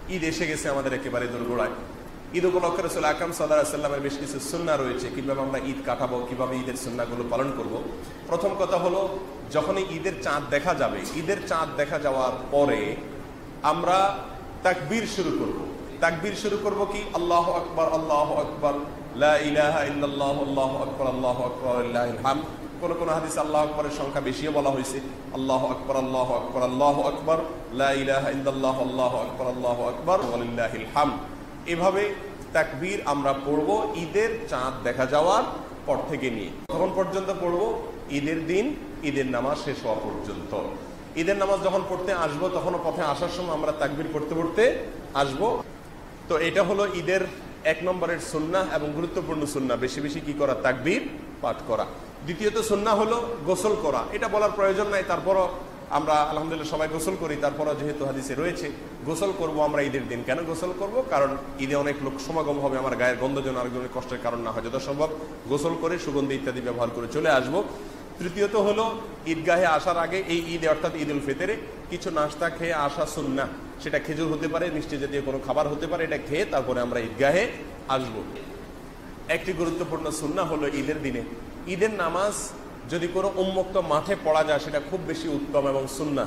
ঈদ এসে গেছে আমাদের একেবারে দোরগোড়ায়। ঈদ উপলক্ষে রাসূল আকরাম সাল্লাল্লাহু আলাইহি ওয়াসাল্লামের বেশ কিছু সুন্নাহ রয়েছে, কিভাবে আমরা ঈদ কাটাবো, কিভাবে ঈদের সুন্নাহগুলো পালন করব। প্রথম কথা হলো, যখনই ঈদের চাঁদ দেখা যাবে, ঈদের চাঁদ দেখা যাওয়ার পরে আমরা তাকবীর শুরু করব। তাকবীর শুরু করব কি? আল্লাহু আকবার, আল্লাহু আকবার, লা ইলাহা ইল্লাল্লাহু, আল্লাহু আকবার, আল্লাহু আকবার, লিল্লাহিল হামদ। কোন কোন হাদিসে আল্লাহু আকবারের সংখ্যা বেশিও বলা হয়েছে, আল্লাহু আকবার, আল্লাহু আকবার, আল্লাহু আকবার, লা ইলাহা ইল্লাল্লাহু, আল্লাহু আকবার, আল্লাহু আকবার, ওয়ালিল্লাহিল হামদ। এভাবে তাকবীর আমরা পড়ব ঈদের চাঁদ দেখা যাওয়ার পর থেকে নিয়ে তখন পর্যন্ত পড়ব ঈদের দিন ঈদের নামাজ শেষ হওয়া পর্যন্ত। ঈদের নামাজ যখন পড়তে আসবো, তখনও পথে আসার সময় আমরা তাকবীর পড়তে পড়তে আসবো। তো এটা হলো ঈদের 1 নম্বরের সুন্নাহ এবং গুরুত্বপূর্ণ সুন্নাহ, বেশি বেশি কি করা? তাকবীর পাঠ করা। দ্বিতীয়ত সুন্নাহ হলো গোসল করা। এটা বলার প্রয়োজন নাই, তারপরও আমরা আলহামদুলিল্লাহ সবাই গোসল করি। তারপরও যেহেতু হাদিসে রয়েছে গোসল করব আমরা ঈদের দিন। কেন গোসল করব? কারণ ঈদে অনেক লোক সমাগম হবে, আমার গায়ের গন্ধ যেন আরেকজনের কষ্টের কারণ না হয়, যথাসম্ভব গোসল করে সুগন্ধি ইত্যাদি ব্যবহার করে চলে আসব। তৃতীয়ত হলো ঈদগাহে আসার আগে, এই ঈদে অর্থাৎ ঈদ উল ফিতরে কিছু নাস্তা খেয়ে আসা সুন্নাহ। সেটা খেজুর হতে পারে, মিষ্টি জাতীয় কোনো খাবার হতে পারে, এটা খেয়ে তারপরে আমরা ঈদগাহে আসব। একটি গুরুত্বপূর্ণ সুন্নাহ হলো ঈদের দিনে ঈদের নামাজ যদি কোনো উন্মুক্ত মাঠে পড়া যায়, সেটা খুব বেশি উত্তম এবং সুন্নাহ।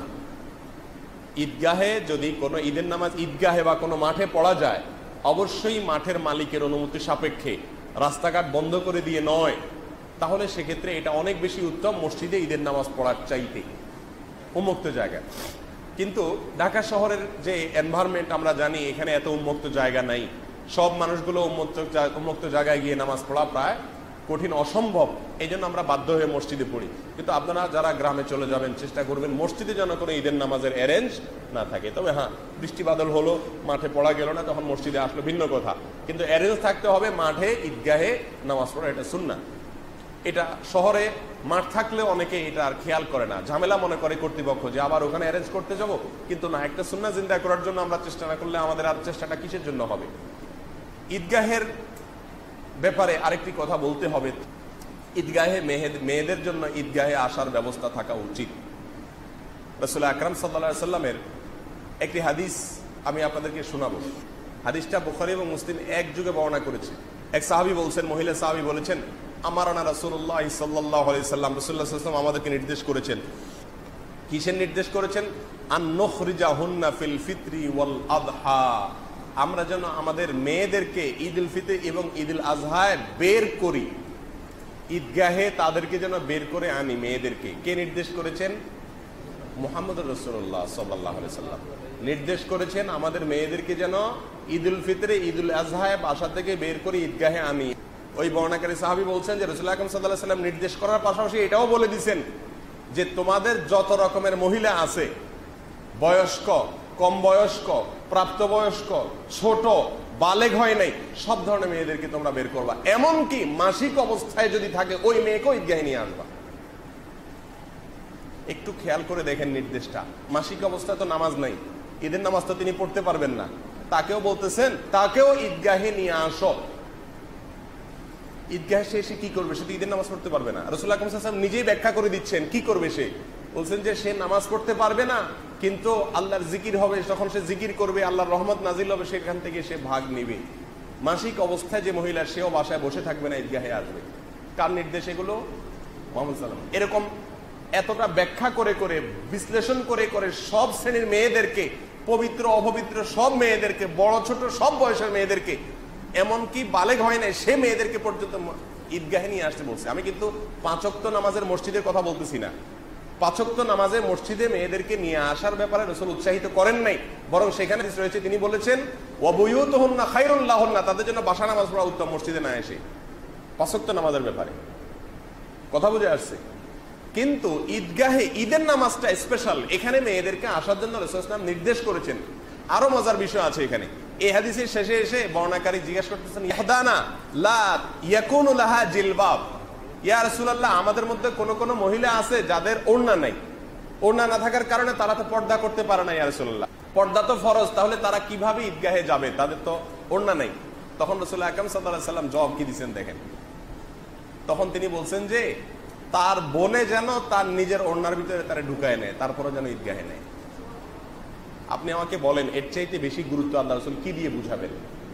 ঈদগাহে যদি কোনো ঈদের নামাজ ঈদগাহে বা কোনো মাঠে পড়া যায়, অবশ্যই মাঠের মালিকের অনুমতি সাপেক্ষে, রাস্তাঘাট বন্ধ করে দিয়ে নয়, তাহলে সেক্ষেত্রে এটা অনেক বেশি উত্তম মসজিদে ঈদের নামাজ পড়ার চাইতে উন্মুক্ত জায়গায়। কিন্তু ঢাকা শহরের যে এনভায়রনমেন্ট আমরা জানি, এখানে এত উন্মুক্ত জায়গা নাই। সব মানুষগুলো উন্মুক্ত জায়গায় গিয়ে নামাজ পড়া প্রায় কঠিন, অসম্ভব। এই জন্য আমরা বাধ্য হয়ে মসজিদে পড়ি। কিন্তু আপনারা যারা গ্রামে চলে যাবেন, চেষ্টা করবেন মসজিদে যেন কোনো ঈদের নামাজের অ্যারেঞ্জ না থাকে। তবে হ্যাঁ, বৃষ্টি বাদল হলো, মাঠে পড়া গেল না, তখন মসজিদে আসলো, ভিন্ন কথা। কিন্তু অ্যারেঞ্জ থাকতে হবে মাঠে, ঈদগাহে নামাজ পড়া, এটা সুন্নাহ। এটা শহরে মাঠ থাকলে অনেকে এটা আর খেয়াল করে না, ঝামেলা মনে করে কর্তৃপক্ষ যে আবার ওখানে অ্যারেঞ্জ করতে যাব। কিন্তু না, একটা সুন্নাহ জিন্দা করার জন্য আমরা চেষ্টা না করলে আমাদের আর চেষ্টাটা কিসের জন্য হবে? ঈদগাহের ব্যাপারে আরেকটি কথা বলতে হবে। ঈদগাহে মেয়েদের জন্য ঈদগাহে আসার ব্যবস্থা থাকা উচিত। রাসূল আকরাম সাল্লাল্লাহু আলাইহি ওয়াসাল্লামের একটি হাদিস আমি আপনাদেরকে শোনাবো। হাদিসটা বুখারী এবং মুসলিম এক যুগে বর্ণনা করেছে। এক সাহাবী বলছেন, মহিলা সাহাবী বলেছেন, আমারানা রাসূলুল্লাহ সাল্লাল্লাহু আলাইহি ওয়াসাল্লাম, রাসূলুল্লাহ সাল্লাল্লাহু আলাইহি ওয়াসাল্লাম আমাদেরকে নির্দেশ করেছেন। কিসের নির্দেশ করেছেন? আন নুখরিজাহুন্না ফিল ফিতরি ওয়াল আযহা, আমরা যেন আমাদের মেয়েদেরকে ঈদ উল ফিতর এবং ঈদ উল আযহায় বের করি, ঈদগাহে তাদেরকে যেন বের করে আনি মেয়েদেরকে। কে নির্দেশ করেছেন? মুহাম্মদুর রাসূলুল্লাহ সাল্লাল্লাহু আলাইহি ওয়াসাল্লাম নির্দেশ করেছেন আমাদের মেয়েদেরকে যেন ঈদ উল ফিতরে ঈদ উল আযহায় বাসা থেকে বের করে ঈদগাহে আনি। ওই বর্ণনাকারী সাহাবী বলছেন যে রাসূল আকরাম সাল্লাল্লাহু আলাইহি ওয়াসাল্লাম নির্দেশ করার পাশাপাশি এটাও বলে দিয়েছেন যে তোমাদের যত রকমের মহিলা আছে, বয়স্ক, কম বয়স্ক, প্রাপ্তবয়স্ক, ছোট, বালেগ হয় নাই, সব ধরনের মেয়েদেরকে তোমরা বের করবা। এমনকি মাসিক অবস্থায় যদি থাকে ওই মেয়েকেও ঈদগাহে নিয়ে আসবা। একটু খেয়াল করে দেখেন নির্দেশটা। মাসিক অবস্থায় তো নামাজ নাই, ঈদের নামাজ তো তিনি পড়তে পারবেন না, তাকেও বলতেছেন তাকেও ঈদগাহে নিয়ে আসো। ঈদগাহে সে কি করবে? সে তো ঈদের নামাজ পড়তে পারবে না। রাসূল আকরাম সাল্লাল্লাহু আলাইহি ওয়াসাল্লাম নিজেই ব্যাখ্যা করে দিচ্ছেন কি করবে সে। বলছেন যে সে নামাজ পড়তে পারবে না, কিন্তু আল্লাহর জিকির হবে, তখন সে জিকির করবে, আল্লাহর রহমত নাজিল হবে, সেখান থেকে সে ভাগ নেবে। মাসিক অবস্থায় যে মহিলা, সেও বাসায় বসে থাকবে না, ঈদগাহে আসবে। কার নির্দেশ এগুলো? মুহাম্মদ সাল্লাল্লাহু আলাইহি ওয়াসাল্লাম। এরকম এতটা ব্যাখ্যা করে করে, বিশ্লেষণ করে করে সব শ্রেণীর মেয়েদেরকে, পবিত্র অপবিত্র সব মেয়েদেরকে, বড় ছোট সব বয়সের মেয়েদেরকে, এমনকি বালেগ হয় না সে মেয়েদেরকে পর্যন্ত ঈদগাহে নিয়ে আসতে বলছে। আমি কিন্তু 5 ওয়াক্ত নামাজের মসজিদের কথা বলতেছি না। 5 ওয়াক্ত নামাজে মসজিদে মেয়েদেরকে নিয়ে আসার ব্যাপারে রাসূল উৎসাহিত করেন নাই, বরং সেখানে রয়েছে তিনি বলেছেন ওয়া বুয়ুতুহুন্না খায়রুল লাহুন্না, তাদের জন্য বাসা নামাজ পড়া উত্তম, মসজিদে না এসে। 5 ওয়াক্ত নামাজের ব্যাপারে কথা বুঝে আসছে। কিন্তু ঈদগাহে ঈদের নামাজটা স্পেশাল, এখানে মেয়েদেরকে আসার জন্য রাসূল সাল্লাল্লাহু আলাইহি ওয়াসাল্লাম নির্দেশ করেছেন। আরো মজার বিষয় আছে এখানে। এই হাদিসের শেষে এসে বর্ণনাকারী জিজ্ঞাসা করতেছেন, ইয়াহদানা লা ইয়াকুনু লাহা জিলবাব, ইয়া রাসূলুল্লাহ, আমাদের মধ্যে কোন কোন মহিলা আছে যাদের ওড়না নাই, ওড়না না থাকার কারণে তারা তো পর্দা করতে পারে না, ইয়া রাসূলুল্লাহ, পর্দা তো ফরজ, তাহলে তারা কিভাবে ঈদগাহে যাবে, তাদের তো ওড়না নাই। তখন রাসূল আকরাম সাল্লাল্লাহু আলাইহি ওয়াসাল্লাম জবাব কি দিয়েছেন দেখেন। তখন তিনি বলছেন যে তার বোনে যেন তার নিজের ওড়নার ভিতরে তারা ঢুকায় নেয়, তারপরে যেন ঈদগাহে নেয়। আপনি আমাকে বলেন এর চাইতে বেশি গুরুত্ব আল্লাহ রসুল কি দিয়ে বুঝাবেন?